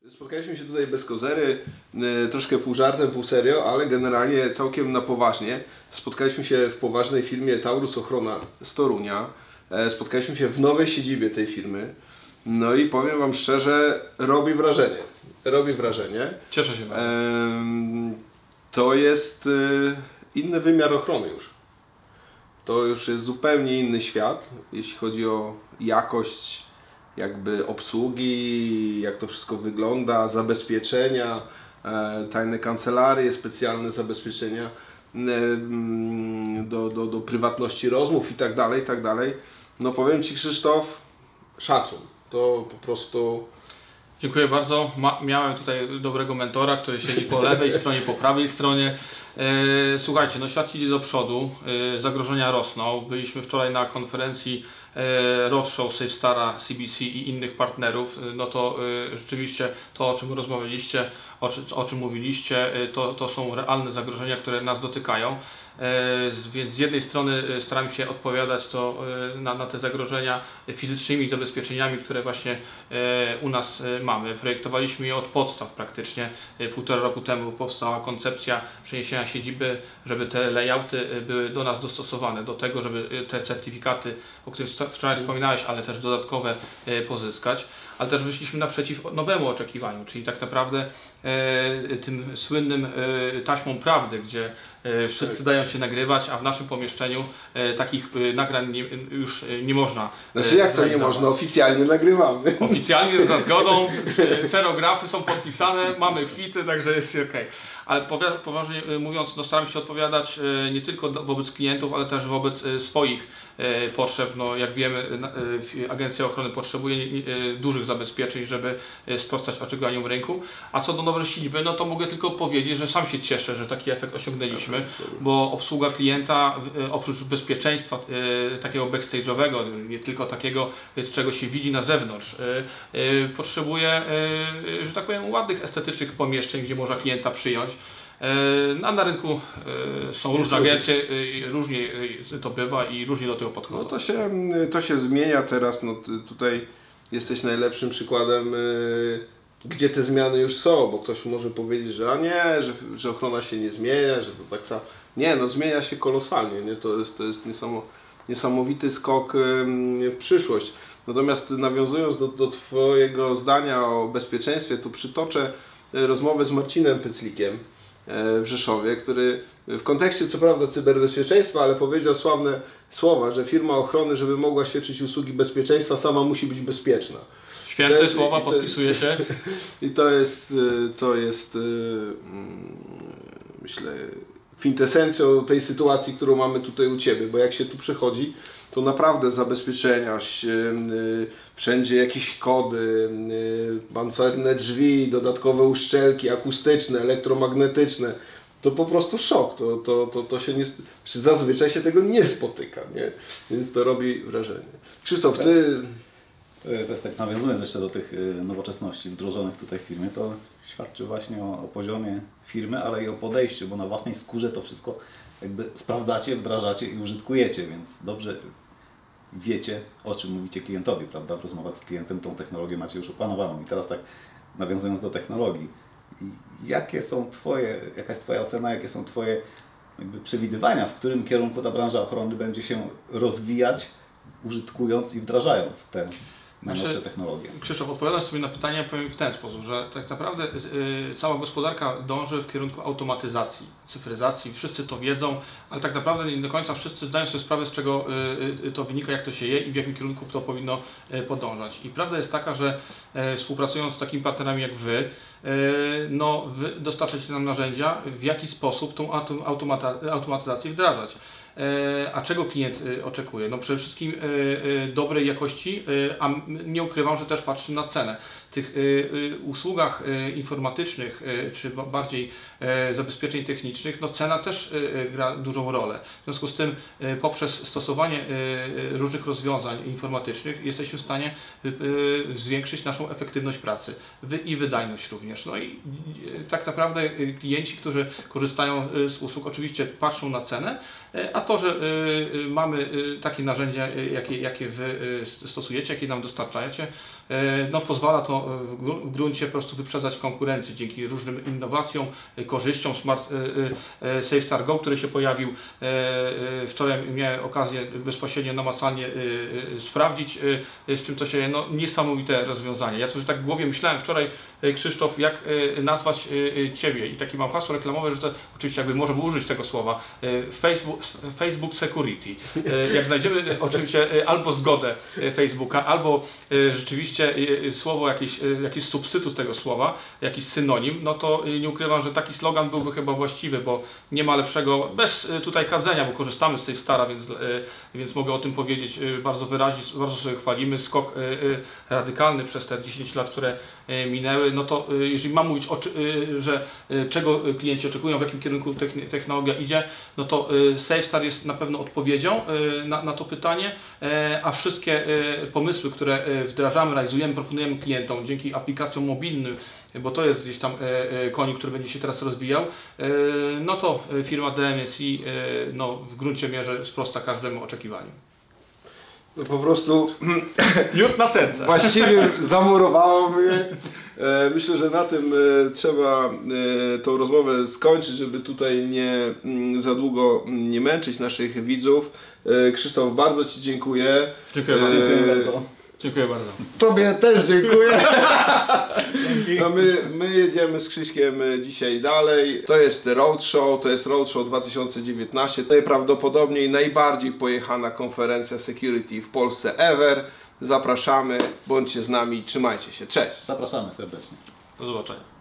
Spotkaliśmy się tutaj bez kozery, troszkę pół żartem, pół serio, ale generalnie całkiem na poważnie. Spotkaliśmy się w poważnej firmie Taurus Ochrona z Torunia. Spotkaliśmy się w nowej siedzibie tej firmy. No i powiem Wam szczerze, robi wrażenie. Robi wrażenie. Cieszę się bardzo. To jest inny wymiar ochrony już. To już jest zupełnie inny świat, jeśli chodzi o jakość jakby obsługi, jak to wszystko wygląda, zabezpieczenia, tajne kancelarie, specjalne zabezpieczenia do prywatności rozmów i tak dalej, i tak dalej. No powiem Ci, Krzysztof, szacun. To po prostu... Dziękuję bardzo. Miałem tutaj dobrego mentora, który siedzi po lewej stronie, po prawej stronie. Słuchajcie, no świat idzie do przodu, zagrożenia rosną. Byliśmy wczoraj na konferencji Roadshow SafeStara, CBC i innych partnerów. No to rzeczywiście to, o czym rozmawialiście, o czym mówiliście, to są realne zagrożenia, które nas dotykają. Więc z jednej strony staramy się odpowiadać na te zagrożenia fizycznymi zabezpieczeniami, które właśnie u nas mamy. Projektowaliśmy je od podstaw praktycznie. 1,5 roku temu powstała koncepcja przeniesienia siedziby, żeby te layouty były do nas dostosowane, do tego, żeby te certyfikaty, o których wczoraj wspominałeś, ale też dodatkowe pozyskać. Ale też wyszliśmy naprzeciw nowemu oczekiwaniu, czyli tak naprawdę tym słynnym taśmą prawdy, gdzie wszyscy dają się nagrywać, a w naszym pomieszczeniu takich nagrań już nie można. Znaczy jak to nie można? Oficjalnie nagrywamy. Oficjalnie za zgodą, cerografy są podpisane, mamy kwity, także jest ok. Ale poważnie mówiąc, no staram się odpowiadać nie tylko wobec klientów, ale też wobec swoich potrzeb. No, jak wiemy, Agencja Ochrony potrzebuje dużych zabezpieczeń, żeby sprostać oczekiwaniom rynku. A co do nowej siedziby, no to mogę tylko powiedzieć, że sam się cieszę, że taki efekt osiągnęliśmy, bo obsługa klienta oprócz bezpieczeństwa takiego backstage'owego, nie tylko takiego, czego się widzi na zewnątrz, potrzebuje, że tak powiem, ładnych, estetycznych pomieszczeń, gdzie można klienta przyjąć. A na rynku są różne agencje, różnie to bywa i różnie do tego podchodzą. No to się zmienia teraz, no tutaj jesteś najlepszym przykładem, gdzie te zmiany już są, bo ktoś może powiedzieć, że a nie, że ochrona się nie zmienia, że to tak samo. Nie, no zmienia się kolosalnie, nie? To jest niesamowity skok w przyszłość. Natomiast nawiązując do Twojego zdania o bezpieczeństwie, tu przytoczę rozmowę z Marcinem Pyclikiem w Rzeszowie, który w kontekście co prawda cyberbezpieczeństwa, ale powiedział sławne słowa, że firma ochrony, żeby mogła świadczyć usługi bezpieczeństwa, sama musi być bezpieczna. Święte słowa, podpisuje się. I to jest myślę kwintesencją tej sytuacji, którą mamy tutaj u Ciebie, bo jak się tu przechodzi, to naprawdę zabezpieczenia, wszędzie jakieś kody, pancerne drzwi, dodatkowe uszczelki akustyczne, elektromagnetyczne. To po prostu szok. To się nie, zazwyczaj się tego nie spotyka, nie? Więc to robi wrażenie. Krzysztof, Ty... To jest tak, nawiązując jeszcze do tych nowoczesności wdrożonych tutaj w firmie, to świadczy właśnie o poziomie firmy, ale i o podejściu, bo na własnej skórze to wszystko jakby sprawdzacie, wdrażacie i użytkujecie, więc dobrze wiecie, o czym mówicie klientowi, prawda? W rozmowach z klientem tą technologię macie już opanowaną. I teraz tak, nawiązując do technologii, jaka jest Twoja ocena, jakie są Twoje jakby przewidywania, w którym kierunku ta branża ochrony będzie się rozwijać, użytkując i wdrażając te najnowsze technologie? Krzysztof, odpowiadając sobie na pytanie, powiem w ten sposób, że tak naprawdę cała gospodarka dąży w kierunku automatyzacji, cyfryzacji, wszyscy to wiedzą, ale tak naprawdę nie do końca wszyscy zdają sobie sprawę, z czego to wynika, jak to się je i w jakim kierunku to powinno podążać. I prawda jest taka, że współpracując z takimi partnerami jak Wy, no, Wy dostarczacie nam narzędzia, w jaki sposób tą automatyzację wdrażać. A czego klient oczekuje? No przede wszystkim dobrej jakości, a nie ukrywam, że też patrzy na cenę. W tych usługach informatycznych, czy bardziej zabezpieczeń technicznych, no cena też gra dużą rolę. W związku z tym poprzez stosowanie różnych rozwiązań informatycznych jesteśmy w stanie zwiększyć naszą efektywność pracy i wydajność również. No i tak naprawdę klienci, którzy korzystają z usług, oczywiście patrzą na cenę, a to, że mamy takie narzędzia, jakie Wy stosujecie, jakie nam dostarczacie, no, pozwala to w gruncie po prostu wyprzedzać konkurencję dzięki różnym innowacjom, korzyściom. Smart SafeStar Go, który się pojawił wczoraj, miałem okazję bezpośrednio namacalnie sprawdzić, z czym to się, no, niesamowite rozwiązanie. Ja sobie tak w głowie myślałem wczoraj, Krzysztof, jak nazwać Ciebie i takie mam hasło reklamowe, że to oczywiście jakby można było użyć tego słowa, Facebook Security. Jak znajdziemy oczywiście albo zgodę Facebooka, albo rzeczywiście słowo, jakiś substytut tego słowa, jakiś synonim, no to nie ukrywam, że taki slogan byłby chyba właściwy, bo nie ma lepszego, bez tutaj kadzenia, bo korzystamy z tej stara, więc mogę o tym powiedzieć bardzo wyraźnie, bardzo sobie chwalimy. Skok radykalny przez te 10 lat, które minęły, no to jeżeli mam mówić, że czego klienci oczekują, w jakim kierunku technologia idzie, no to SafeStar jest na pewno odpowiedzią na to pytanie, a wszystkie pomysły, które wdrażamy, realizujemy, proponujemy klientom dzięki aplikacjom mobilnym, bo to jest gdzieś tam konik, który będzie się teraz rozwijał, no to firma DMSI no, w gruncie mierze sprosta każdemu oczekiwaniu. No po prostu miód na serce. Właściwie zamurowało mnie. Myślę, że na tym trzeba tą rozmowę skończyć, żeby tutaj za długo nie męczyć naszych widzów. Krzysztof, bardzo Ci dziękuję. Dziękuję bardzo. Dziękuję bardzo. Dziękuję bardzo. Tobie też dziękuję. No my jedziemy z Krzyśkiem dzisiaj dalej. To jest Roadshow 2019. Najprawdopodobniej najbardziej pojechana konferencja security w Polsce ever. Zapraszamy, bądźcie z nami, trzymajcie się. Cześć. Zapraszamy serdecznie. Do zobaczenia.